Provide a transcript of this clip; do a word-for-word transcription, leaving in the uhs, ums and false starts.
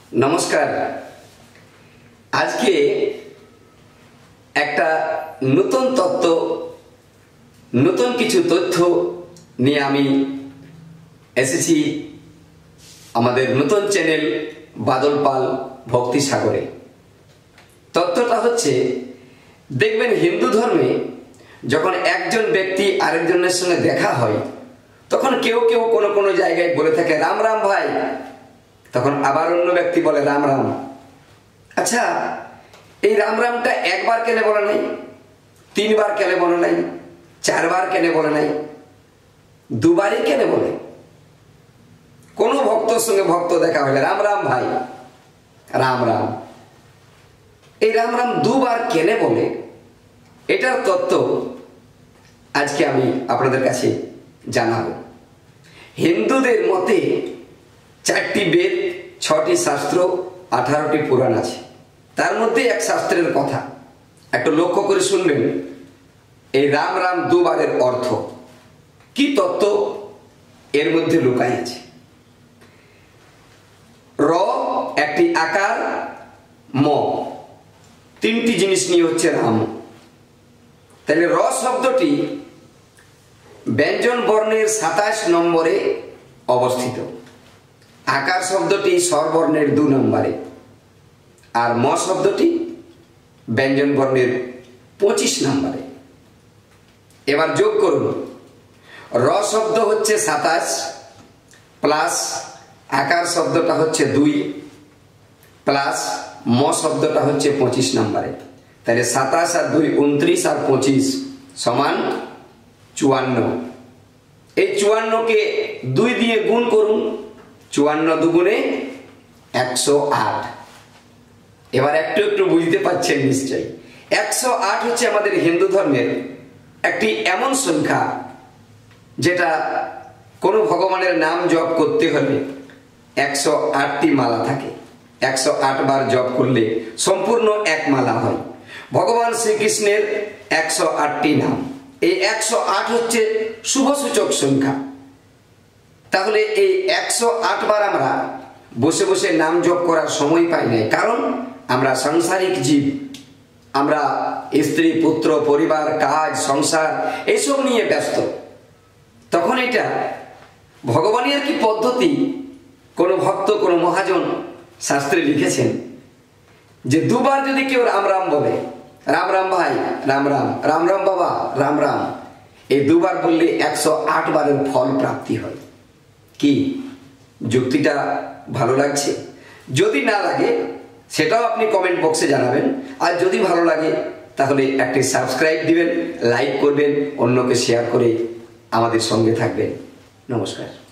নমস্কার। আজকে একটা নতুন তত্ত্ব, নতুন কিছু তথ্য নিয়ে আমি এসেছি আমাদের নতুন চ্যানেল বাদল পাল ভক্তি সাগরে। তত্ত্বটা হচ্ছে, দেখবেন হিন্দু ধর্মে যখন একজন ব্যক্তি আরেকজনের সঙ্গে দেখা হয় তখন কেউ কেউ কোনো কোনো জায়গায় বলে থাকে রাম রাম ভাই, তখন আবার অন্য ব্যক্তি বলে রাম রাম। আচ্ছা, এই রাম রামটা একবার কেন বলে নাই, তিনবার কেন বলে নাই, চারবার কেন বলে নাই, দুবারই কেন বলে? কোন ভক্তর সঙ্গে ভক্ত দেখা হলে রাম রাম ভাই, রাম রাম, এই রাম রাম দুবার কেন বলে? এটার তত্ত্ব আজকে আমি আপনাদের কাছে জানাবো। হিন্দুদের মতে চারটি বেদ, ছটি শাস্ত্র, আঠারোটি পুরাণ আছে। তার মধ্যে এক শাস্ত্রের কথা একটু লক্ষ্য করে শুনবেন। এই রাম রাম দুবারের অর্থ কি, তত্ত্ব এর মধ্যে লুকাই আছে। র একটি আকার, ম তিনটি জিনিস নিয়ে হচ্ছে রাম। তাহলে র শব্দটি ব্যঞ্জন বর্ণের সাতাশ নম্বরে অবস্থিত, আকার শব্দটি স্বরবর্ণের দু নম্বরে, আর ম শব্দটি ব্যঞ্জন বর্ণের পঁচিশ নম্বরে। এবার যোগ করুন, র শব্দ হচ্ছে সাতাশ প্লাস আকার শব্দটা হচ্ছে দুই প্লাস ম শব্দটা হচ্ছে পঁচিশ নম্বরে। তাহলে সাতাশ আর দুই উনত্রিশ আর পঁচিশ সমান চুয়ান্ন। এই চুয়ান্নকে দুই দিয়ে গুণ করুন, চুয়ান্ন দুগুণে একশো আট। এবার একটু একটু বুঝতে পারছেন নিশ্চয়ই। একশো আট হচ্ছে আমাদের হিন্দু ধর্মের একটি এমন সংখ্যা যেটা কোনো ভগবানের নাম জপ করতে হলে একশো আটটি মালা থাকে। একশো আট বার জপ করলে সম্পূর্ণ এক মালা হয়। ভগবান শ্রীকৃষ্ণের একশো আটটি নাম, এই একশো আট হচ্ছে শুভসূচক সংখ্যা। তাহলে এই একশো আট বার আমরা বসে বসে নাম জপ করার সময় পাই নাই, কারণ আমরা সাংসারিক জীব। আমরা স্ত্রী, পুত্র, পরিবার, কাজ, সংসার এসব নিয়ে ব্যস্ত। তখন এটা ভগবানের কি পদ্ধতি, কোনো ভক্ত, কোনো মহাজন শাস্ত্রে লিখেছেন যে দুবার যদি কেউ রাম রাম বলে, রাম রাম ভাই, রাম রাম, রাম রাম বাবা, রাম রাম, এই দুবার বললে একশো আট বারের ফল প্রাপ্তি হয়। কি যুক্তিটা ভালো লাগছে? যদি না লাগে সেটাও আপনি কমেন্ট বক্সে জানাবেন, আর যদি ভালো লাগে তাহলে একটি সাবস্ক্রাইব দিবেন, লাইক করবেন, অন্যকে শেয়ার করে আমাদের সঙ্গে থাকবেন। নমস্কার।